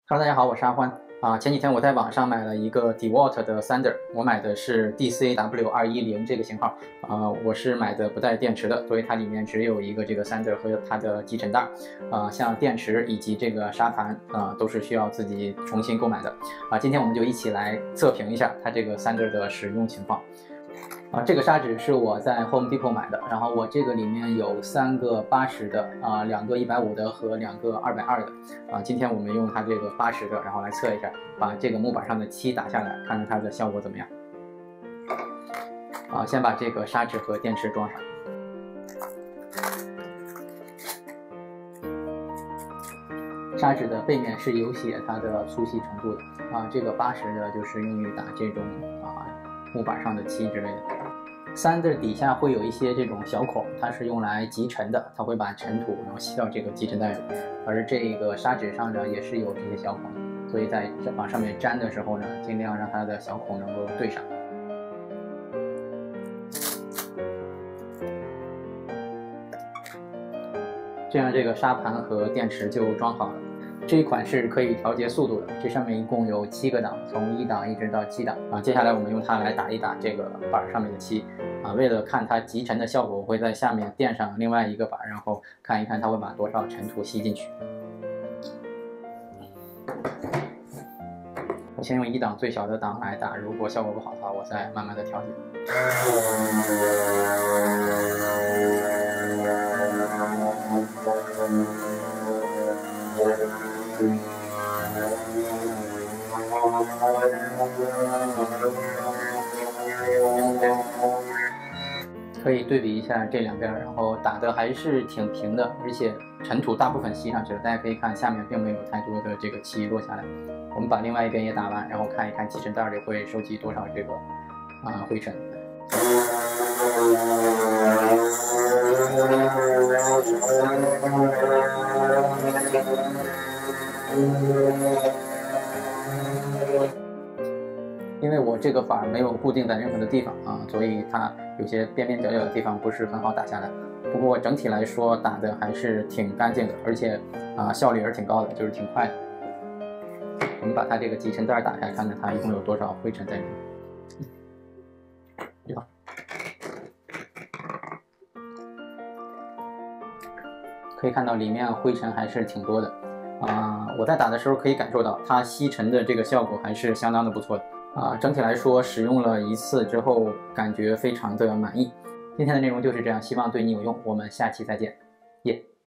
Hello， 大家好，我是阿欢前几天我在网上买了一个 DeWalt 的 Sander， 我买的是 DCW210这个型号我是买的不带电池的，所以它里面只有一个这个 Sander 和它的集尘袋像电池以及这个砂盘都是需要自己重新购买的今天我们就一起来测评一下它这个 Sander 的使用情况。这个砂纸是我在 Home Depot 买的，然后我这个里面有3个80的2个150的和2个220的今天我们用它这个80的，然后来测一下，把这个木板上的漆打下来，看看它的效果怎么样。先把这个砂纸和电池装上。砂纸的背面是有写它的粗细程度的这个80的就是用于打这种木板上的漆之类的。Sander 底下会有一些这种小孔，它是用来集尘的，它会把尘土然后吸到这个集尘袋里。而这个砂纸上呢也是有这些小孔的，所以在往上面粘的时候呢，尽量让它的小孔能够对上。这样这个砂盘和电池就装好了。这一款是可以调节速度的，这上面一共有7个档，从1档一直到7档接下来我们用它来打一打这个板上面的漆为了看它集尘的效果，我会在下面垫上另外一个板，然后看一看它会把多少尘土吸进去。我先用1档最小的档来打，如果效果不好的话，我再慢慢的调节。可以对比一下这两边，然后打的还是挺平的，而且尘土大部分吸上去了。大家可以看下面并没有太多的这个漆落下来。我们把另外一边也打完，然后看一看集尘袋里会收集多少这个灰尘。因为我这个板没有固定在任何的地方所以它有些边边角角的地方不是很好打下来。不过整体来说打的还是挺干净的，而且效率也是挺高的，就是挺快的。我们把它这个集尘袋打开，看看它一共有多少灰尘在里面。可以看到里面灰尘还是挺多的我在打的时候可以感受到它吸尘的这个效果还是相当的不错的整体来说使用了1次之后感觉非常的满意。今天的内容就是这样，希望对你有用，我们下期再见，耶。